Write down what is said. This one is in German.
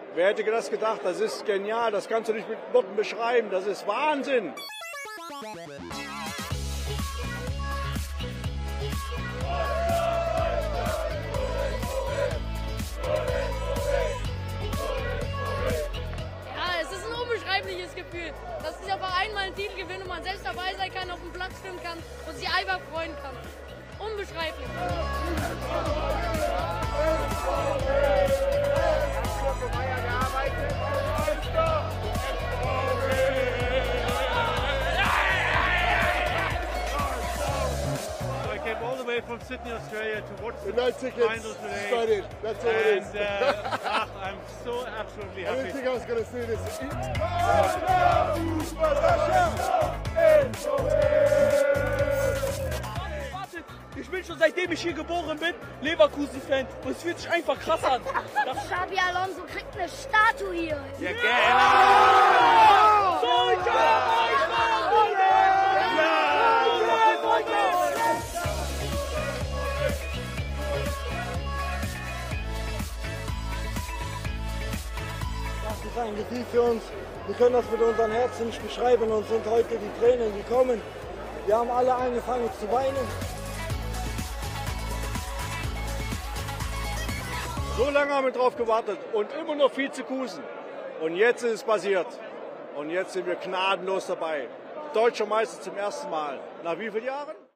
Wer hätte das gedacht? Das ist genial. Das kannst du nicht mit Worten beschreiben. Das ist Wahnsinn. Es ist ein unbeschreibliches Gefühl, dass dieser Verein mal einen Titel gewinnt und man selbst dabei sein kann, auf dem Platz stehen kann und sich einfach freuen kann. Unbeschreiblich. I came all the way from Sydney, Australia to watch the No tickets, final today. studied. That's all it is. And I'm so absolutely I didn't happy. think I was going to see this. Ich bin schon seitdem ich hier geboren bin, Leverkusen-Fan. Und es fühlt sich einfach krass an. Xabi Alonso kriegt eine Statue hier. Ja, gerne. Das ist ein Gefühl für uns. Wir können das mit unseren Herzen nicht beschreiben. Uns sind heute die Tränen gekommen. Wir haben alle angefangen zu weinen. So lange haben wir drauf gewartet und immer noch Vizekusen. Und jetzt ist es passiert. Und jetzt sind wir gnadenlos dabei. Deutscher Meister zum ersten Mal. Nach wie vielen Jahren?